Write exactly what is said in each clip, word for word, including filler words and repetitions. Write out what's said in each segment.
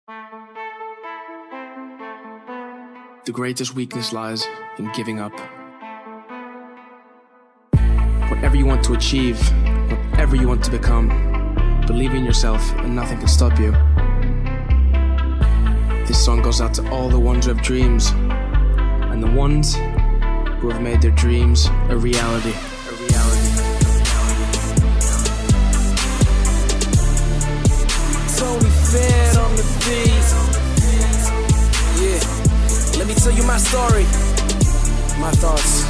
The greatest weakness lies in giving up. Whatever you want to achieve, whatever you want to become, believe in yourself and nothing can stop you. This song goes out to all the ones who have dreams, and the ones who have made their dreams a reality. A reality. Tony Fed on the beat. Yeah. Let me tell you my story, my thoughts.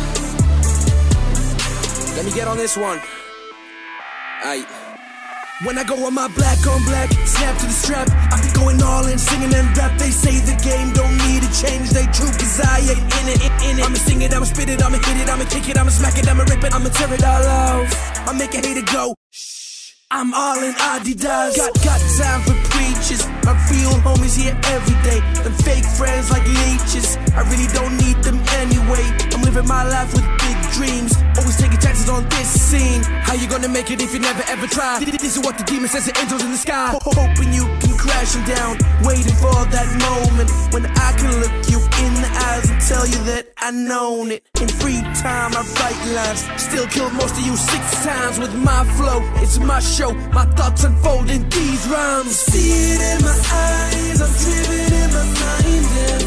Let me get on this one. Aight. When I go on my black on black, snap to the strap, I be going all in, singing and rap. They say the game don't need to change, they true, cause I ain't in it, in, in it. I'ma sing it, I'ma spit it, I'ma hit it, I'ma kick it, I'ma smack it, I'ma rip it, I'ma tear it all off. I make a hater go, shh, I'm all in Adidas. Got, got time for preachers, my real homies here every day. Them fake friends like leeches, I really don't need them anyway. I'm living my life with big dreams, always taking chances on this scene. How you gonna make it if you never ever try? This is what the demon says to angels in the sky. Hoping you can crash them down, waiting for that moment when I can look you in the eyes and tell you that I known it. In free time I write lines, still killed most of you six times with my flow. It's my show, my thoughts unfold in these rhymes. See it in my eyes, I'm driven in my mind and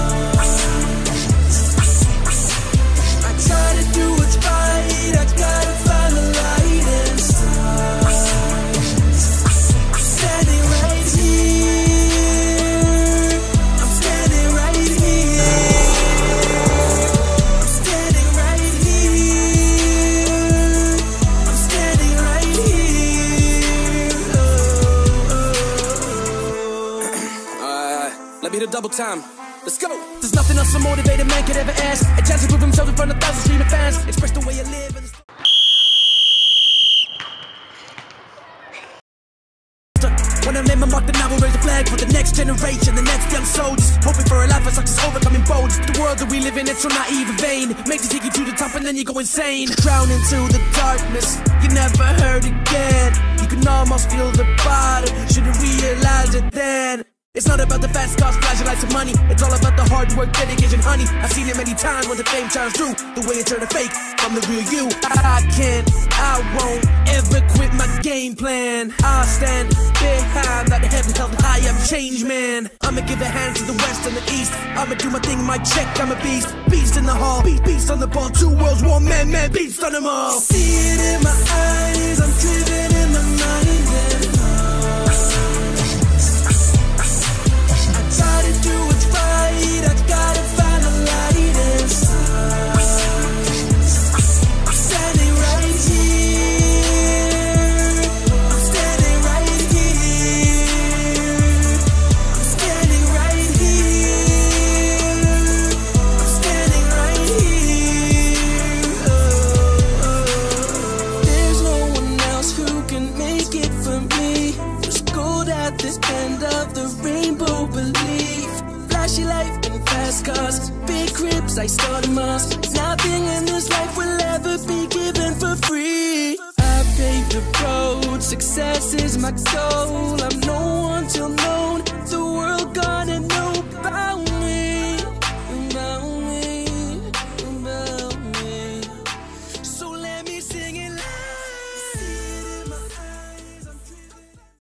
I try to do what's right, I gotta find the light inside. I'm standing right here, I'm standing right here, I'm standing right here, I'm standing right here. Oh, oh, oh. uh, let me hit a double time. Let's go! There's nothing else a motivated man could ever ask. A chance to prove himself in front of thousands streaming fans. Express the way you live and when I name and mark the now, we'll raise the flag for the next generation, the next young soldiers, hoping for a life of success, overcoming bold. The world that we live in, it's so naive and vain. Makes you take you to the top and then you go insane. Drown into the darkness, you never heard again. You can almost feel the bottom, should've realized it then. It's not about the fast cars, flashing lights of money. It's all about the hard work, dedication, honey. I've seen it many times when the fame shines through. The way you turn a fake from the real you. I can't, I won't ever quit my game plan. I'll stand behind like the heaven held high. I'm changed, man. I'ma give a hand to the west and the east. I'ma do my thing, my check, I'm a beast. Beast in the hall, beast, beast on the ball. Two worlds, one man, man, beast on them all. See it in my eyes, I'm driven in my mind and try to do what's right, I gotta find a light inside. I'm standing right here, I'm standing right here, I'm standing right here, I'm standing right here. Oh, oh, oh. There's no one else who can make it for me. There's gold at the end of the rainbow, believe. Flashy life and fast cars, big cribs, I started must. Nothing in this life will ever be given for free. I paved the road, success is my goal.